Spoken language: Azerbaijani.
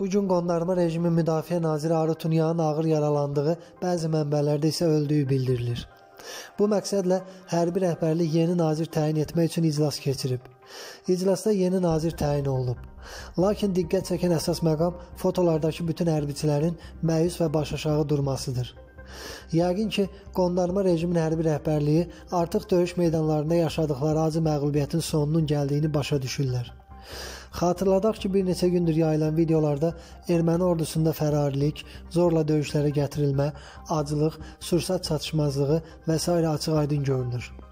bugün qondarma rejimin müdafiə naziri Arutunyanın ağır yaralandığı, bəzi mənbələrdə isə öldüyü bildirilir. Bu məqsədlə hərbi rəhbərlik yeni nazir təyin etmək üçün iclas keçirib. İclasda yeni nazir təyin olunub. Lakin diqqət çəkən əsas məqam fotolardakı bütün hərbiçilərin məyus və başaşağı durmasıdır. Yəqin ki, qondarma rejimin hərbi rəhbərliyi artıq döyüş meydanlarında yaşadıkları acı məğlubiyyətin sonunun gəldiyini başa düşürlər. Xatırladaq ki, bir neçə gündür yayılan videolarda erməni ordusunda fərarilik, zorla döyüşlərə gətirilmə, aclıq, sursat çatışmazlığı və s. açıq-aydın görünür.